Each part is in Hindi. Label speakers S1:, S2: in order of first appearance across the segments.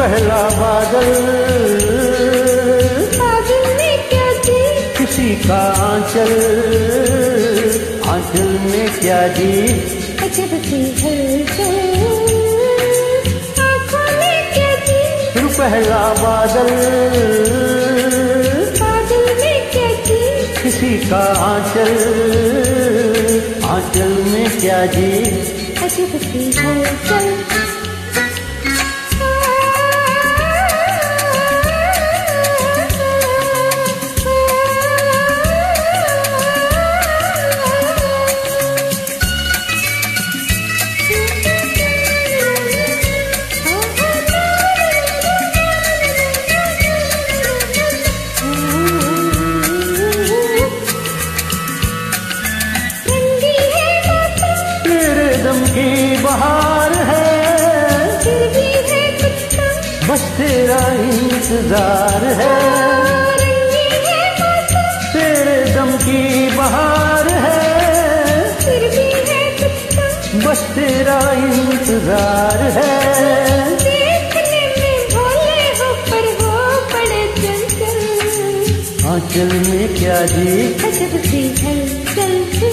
S1: पहला बादल,
S2: बादल में क्या जी,
S1: किसी का आंचल, आंचल में क्या जी,
S2: अजब सी हलचल, आँखों में क्या जी,
S1: फिर पहला बादल,
S2: बादल में क्या जी,
S1: किसी का आंचल, आंचल में क्या जी,
S2: अजब सी हलचल।
S1: की बहार है,
S2: फिर भी है कुछ कम,
S1: बस तेरा इंतजार है,
S2: रंगी है मौसम,
S1: तेरे दम की बहार है,
S2: फिर भी है कुछ कम,
S1: बस तेरा इंतजार है।
S2: देखने में भोले हो पर हो बड़े चंचल,
S1: आंचल में क्या जी,
S2: अजब सी हलचल,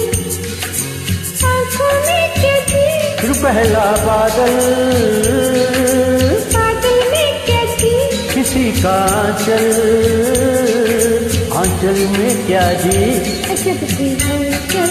S2: आँखों में क्या जी,
S1: फिर पहला बादल,
S2: बादल में क्या जी,
S1: किसी का आंचल, आंचल में क्या जी,
S2: अजब सी हलचल।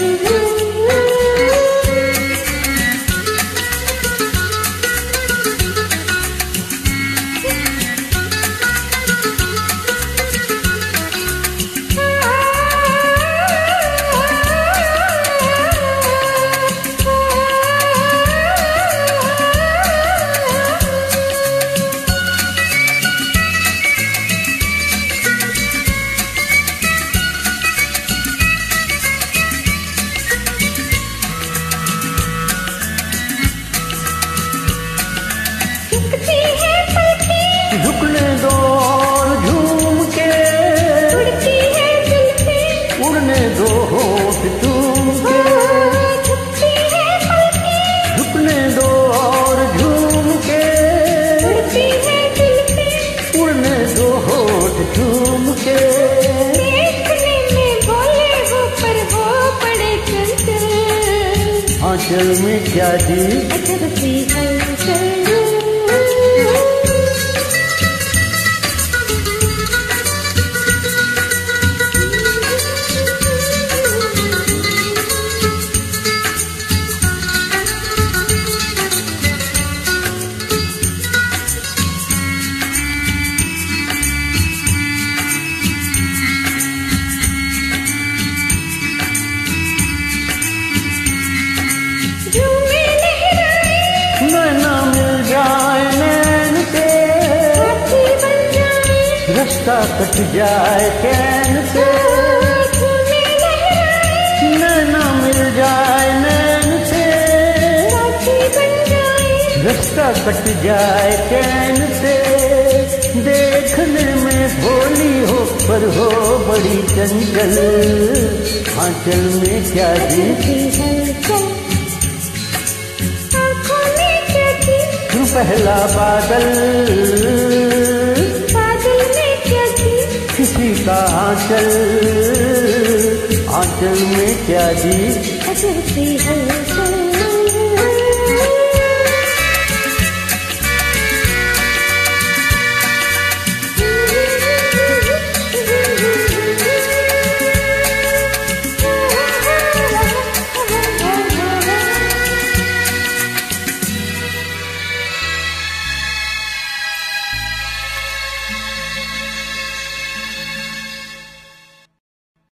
S1: झुकने दो और झूम के,
S2: उड़ती है जुल्फे,
S1: उड़ने दो होठ चूम के,
S2: झुकती है पलके,
S1: झुकने दो और झूम के,
S2: उड़ती है जुल्फे,
S1: उड़ने दो होठ चूम के,
S2: देखने में भोले हो पर हो बड़े चंचल,
S1: आंचल में क्या जी,
S2: अजब सी हलचल।
S1: रास्ता कट जाए कैन से, नैना मिल जाए नैन से, रास्ता कट जाए कैन से, देखने में भोली हो पर हो बड़ी चंचल, आंचल में क्या जी,
S2: आँखों में क्या जी,
S1: पहला बादल, किसी का आंचल, आंचल में क्या जी,
S2: अजब सी हलचल।